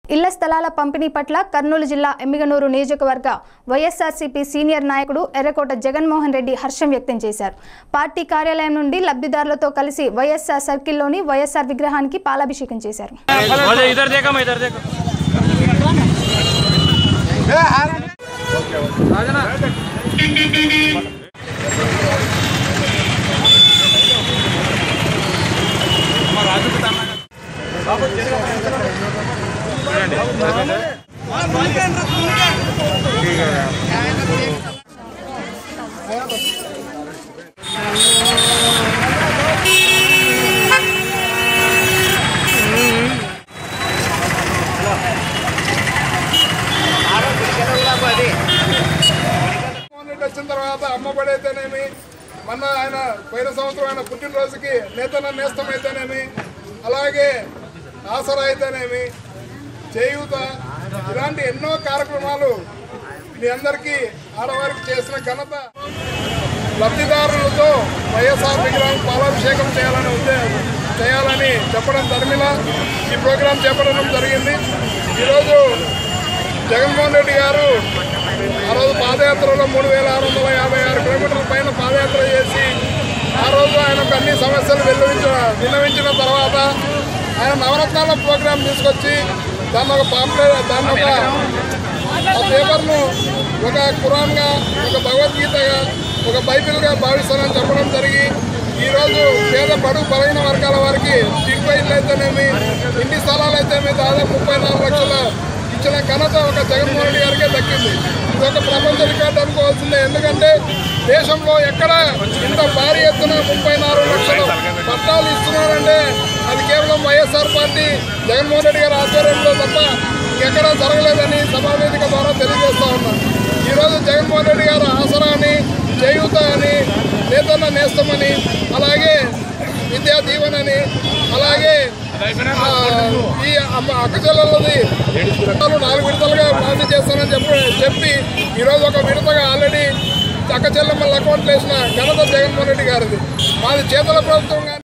ఇళ్ల స్థలాల పంపిణీ పట్ల కర్నూలు జిల్లా ఎమ్మిగనూరు నియోజకవర్గ వైఎస్ఆర్సీపీ సీనియర్ నాయకుడు ఎర్రకోట జగన్మోహన్ రెడ్డి హర్షం వ్యక్తం చేశారు. పార్టీ కార్యాలయం నుండి లబ్ధిదారులతో కలిసి వైఎస్ఆర్ సర్కిల్లోని వైఎస్ఆర్ విగ్రహానికి పాలాభిషేకం చేశారు. వచ్చిన తర్వాత అమ్మబడి అయితేనేమి, మొన్న ఆయన పోయిన సంవత్సరం ఆయన పుట్టినరోజుకి నేతన్న నేస్తం అయితేనేమి, అలాగే ఆసరా అయితేనేమి, చేయూత, ఇలాంటి ఎన్నో కార్యక్రమాలు మీ అందరికీ ఆడవారికి చేసిన ఘనత. లబ్ధిదారులతో వైఎస్ఆర్ విగ్రహం పాలాభిషేకం చేయాలని చెప్పడం ధర్మిలా ఈ ప్రోగ్రాం చేపట్టడం జరిగింది. ఈరోజు జగన్మోహన్ రెడ్డి గారు ఆ రోజు పాదయాత్రలో 3656 కిలోమీటర్ల పైన పాదయాత్ర చేసి ఆ రోజు ఆయనకు అన్ని సమస్యలు విన్నవించిన తర్వాత ఆయన నవరత్నాల ప్రోగ్రాం తీసుకొచ్చి దాన్ని ఒక పాంప్లెట్, దాన్ని ఒక పేపర్ను ఒక ఖురాన్గా, ఒక భగవద్గీతగా, ఒక బైబిల్గా భావిస్తానని చెప్పడం జరిగి ఈరోజు పేద బడుగు బలహీన వర్గాల వారికి టిడ్ప ఇళ్ళు అయితేనేమి, ఇంటి స్థలాలు అయితేనేమి దాదాపు 34 లక్షల ఇచ్చిన ఘనత ఒక జగన్మోహన్ రెడ్డి గారికే దక్కింది. ఇది ఒక ప్రపంచ రికార్డు అనుకోవాల్సిందే. ఎందుకంటే దేశంలో ఎక్కడ ఇంత భారీ ఎత్తున 34 లక్షల పట్టాలు ఇస్తున్నారంటే అది కేవలం వైఎస్ఆర్ పార్టీ జగన్మోహన్ రెడ్డి గారి ఆధ్వర్యంలో తప్ప ఎక్కడా జరగలేదని సభావేదిక ద్వారా తెలియజేస్తా ఉన్నాం. ఈరోజు జగన్మోహన్ రెడ్డి గారు ఆసరా అని, చేయూత అని, నేతన్న నేస్తమని, అలాగే విద్యా దీవెనని, అలాగే ఈ అక్కచెల్లెలది 4 విడతలుగా మాఫీ చేస్తానని చెప్పి ఈరోజు ఒక విడతగా ఆల్రెడీ అక్కచెల్లెమ్మల అకౌంట్లు వేసిన ఘనత జగన్మోహన్ రెడ్డి గారిది. మాది చేతుల ప్రభుత్వం.